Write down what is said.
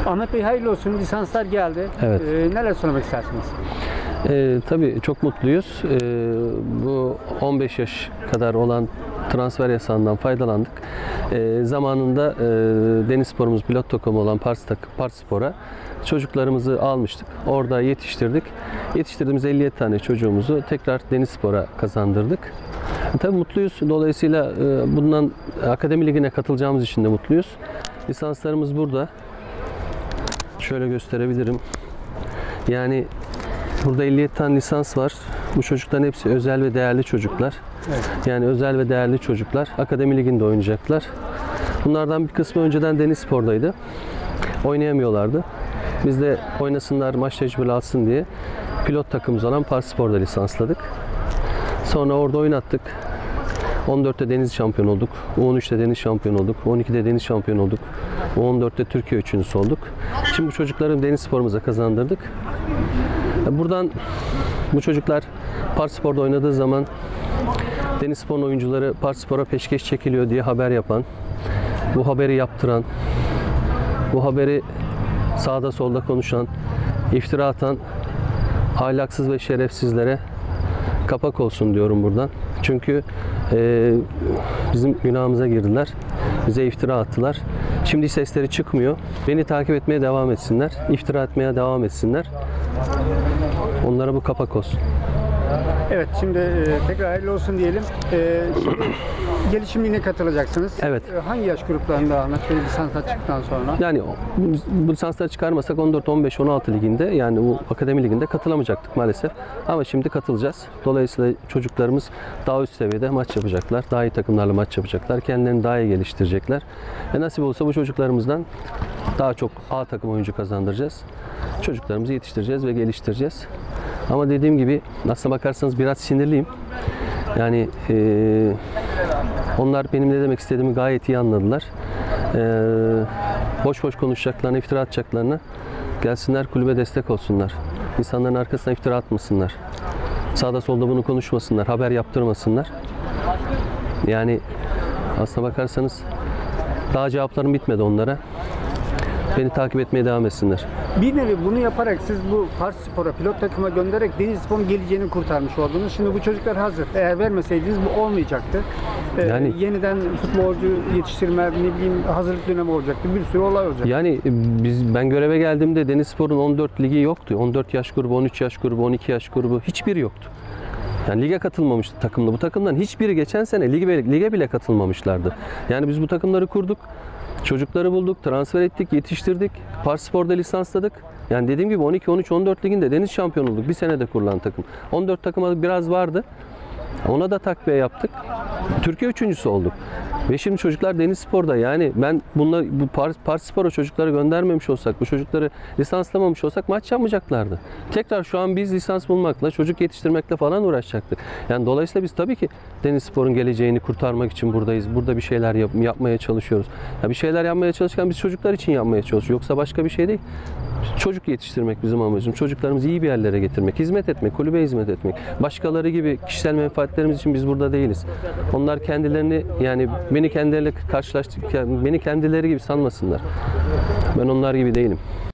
Ahmet Bey hayırlı olsun. Lisanslar geldi. Evet. Neler söylemek istersiniz? Tabii çok mutluyuz. Bu 15 yaş kadar olan transfer yasağından faydalandık. Zamanında Denizspor'umuz pilot takımı olan Partspor'a çocuklarımızı almıştık. Orada yetiştirdik. Yetiştirdiğimiz 57 tane çocuğumuzu tekrar Denizspor'a kazandırdık. Tabii mutluyuz. Dolayısıyla bundan Akademi Ligi'ne katılacağımız için de mutluyuz. Lisanslarımız burada. Şöyle gösterebilirim. Yani burada 57 tane lisans var. Bu çocukların hepsi özel ve değerli çocuklar. Evet. Yani özel ve değerli çocuklar. Akademi Ligi'nde oynayacaklar. Bunlardan bir kısmı önceden Denizspor'daydı. Oynayamıyorlardı. Biz de oynasınlar, maç tecrübeli alsın diye pilot takımımız olan Partspor'da lisansladık. Sonra orada oynattık. 14'te deniz şampiyon olduk. U13'te deniz şampiyon olduk. U12'de deniz şampiyon olduk. U14'te Türkiye üçüncüsü olduk. Şimdi bu çocukları Denizspor'umuza kazandırdık. Buradan bu çocuklar Partspor'da oynadığı zaman Denizspor'un oyuncuları Partspor'a peşkeş çekiliyor diye haber yapan, bu haberi yaptıran, bu haberi sağda solda konuşan, iftira atan ahlaksız ve şerefsizlere kapak olsun diyorum buradan. Çünkü bizim günahımıza girdiler. Bize iftira attılar. Şimdi sesleri çıkmıyor. Beni takip etmeye devam etsinler. İftira etmeye devam etsinler. Onlara bu kapak olsun. Evet, şimdi tekrar hayırlı olsun diyelim. Şimdi gelişim ligine katılacaksınız. Evet. Hangi yaş gruplarında Ahmet Bey lisansla çıktıktan sonra? Yani bu lisansları çıkarmasak 14, 15, 16 liginde, yani bu akademi liginde katılamayacaktık maalesef. Ama şimdi katılacağız. Dolayısıyla çocuklarımız daha üst seviyede maç yapacaklar. Daha iyi takımlarla maç yapacaklar. Kendilerini daha iyi geliştirecekler. Ve nasip olursa bu çocuklarımızdan daha çok A takım oyuncu kazandıracağız. Çocuklarımızı yetiştireceğiz ve geliştireceğiz. Ama dediğim gibi aslına bakarsanız biraz sinirliyim. Yani onlar benim ne demek istediğimi gayet iyi anladılar. Boş boş konuşacaklarını, iftira atacaklarını gelsinler kulübe destek olsunlar. İnsanların arkasına iftira atmasınlar. Sağda solda bunu konuşmasınlar, haber yaptırmasınlar. Yani aslına bakarsanız daha cevaplarım bitmedi onlara. Beni takip etmeye devam etsinler. Bir nevi bunu yaparak siz bu Partspor'a pilot takıma göndererek Denizspor'un geleceğini kurtarmış oldunuz. Şimdi bu çocuklar hazır. Eğer vermeseydiniz bu olmayacaktı. Yani yeniden futbolcu yetiştirme, ne bileyim hazırlık dönemi olacaktı. Bir sürü olay olacaktı. Yani ben göreve geldiğimde Denizspor'un 14 ligi yoktu. 14 yaş grubu, 13 yaş grubu, 12 yaş grubu hiçbiri yoktu. Yani lige katılmamıştı takımda. Bu takımdan hiçbiri geçen sene lige bile katılmamışlardı. Yani biz bu takımları kurduk. Çocukları bulduk, transfer ettik, yetiştirdik. Partspor'da lisansladık. Yani dediğim gibi 12, 13, 14 liginde deniz şampiyonu olduk. Bir senede kurulan takım. 14 takıma biraz vardı. Ona da takviye yaptık. Türkiye üçüncüsü olduk. Ve şimdi çocuklar Denizspor'da, yani ben bu Partspor'a çocukları göndermemiş olsak, bu çocukları lisanslamamış olsak maç yapmayacaklardı. Tekrar şu an biz lisans bulmakla, çocuk yetiştirmekle falan uğraşacaktık. Yani dolayısıyla biz tabii ki Denizspor'un geleceğini kurtarmak için buradayız. Burada bir şeyler yapmaya çalışıyoruz. Ya bir şeyler yapmaya çalışırken biz çocuklar için yapmaya çalışıyoruz. Yoksa başka bir şey değil. Çocuk yetiştirmek bizim amacımız. Çocuklarımızı iyi bir yerlere getirmek, hizmet etmek, kulübe hizmet etmek. Başkaları gibi kişisel menfaatlerimiz için biz burada değiliz. Onlar kendilerini, yani beni kendileri gibi sanmasınlar. Ben onlar gibi değilim.